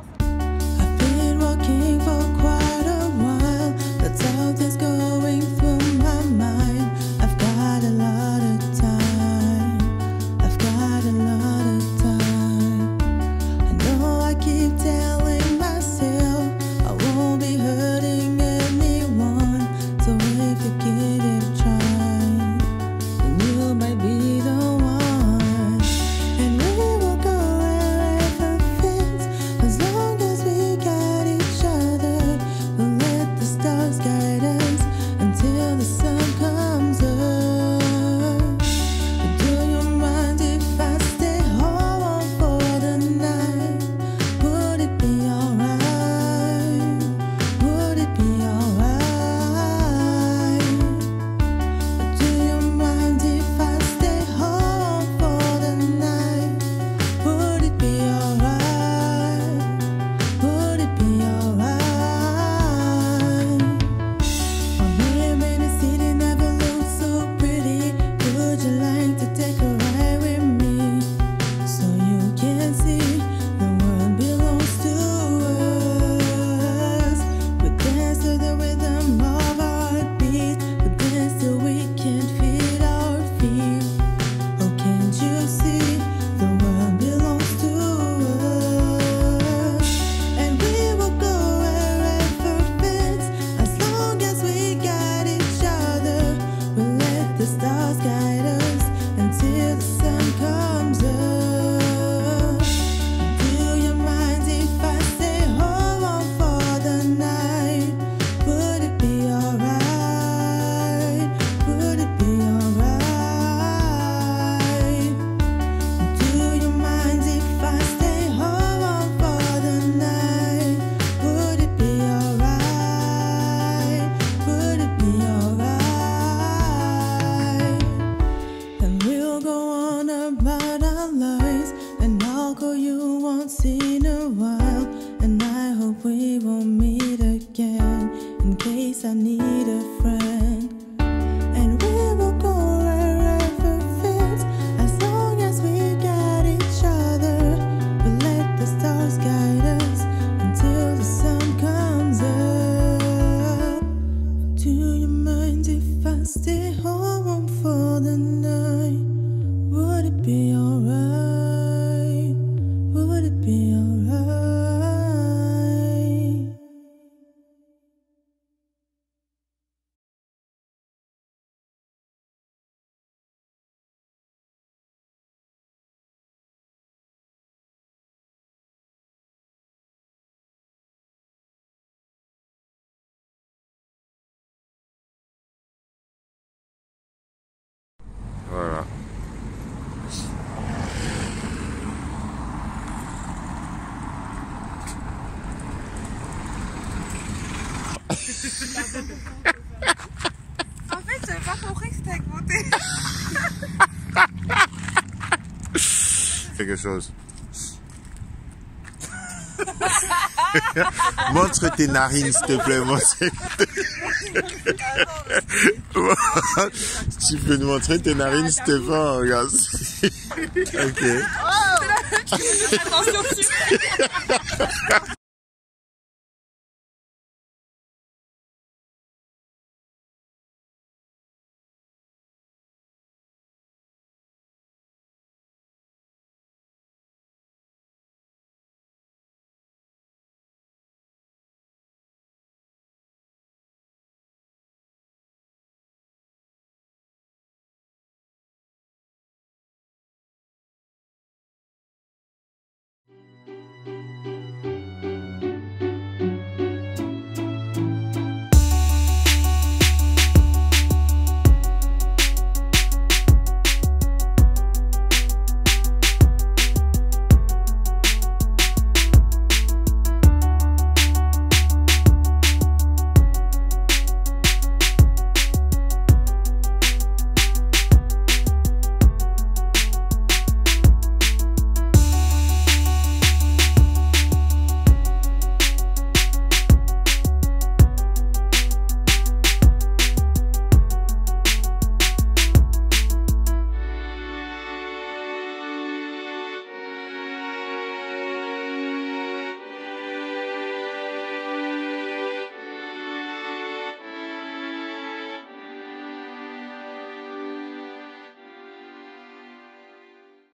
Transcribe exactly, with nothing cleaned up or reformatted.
I've been walking for quite a while, but all this going through my mind. I've got a lot of time. I've got a lot of time. I know I keep telling myself I won't be hurting anyone. So if you give it a try, then you might be the one. And we will go wherever fits, as long as we got each other. We'll let the stars guide us until the sun comes up. But do you mind if I stay home for the night? Would it be alright? Would it be alright? But do you mind if I stay home for the night? Would it be alright? Would it be alright? I'm here in a city never looked so pretty. Would you like to take a ride with me? So you can see the world belongs to us. We dance to the rhythm of our beat. We dance till we can't feel our feet. Oh, can't you see the world belongs to us? And we will go wherever fits, as long as we got each other. We'll let the stars guide us until the sun comes up. Do you mind if I stay home for the night? Would it be alright? Would it be alright? Do you mind if I stay home for the night? Would it be alright? Would it be alright? And we'll go on about our lives, and I'll call you once in a while. And I hope we won't meet again, in case I need a friend. And we will go wherever fits, as long as we got each other. We'll let the stars guide us until the sun comes up. Do you mind if I stay home for the night? Would it be alright? Would it be alright? Voilà. En fait, j'avais pas compris que c'était avec beauté. Quelque chose. Montre tes narines, s'il te plaît. Montre... Tu peux nous montrer tes narines, Stéphane? Regarde. Ok. Oh, attention,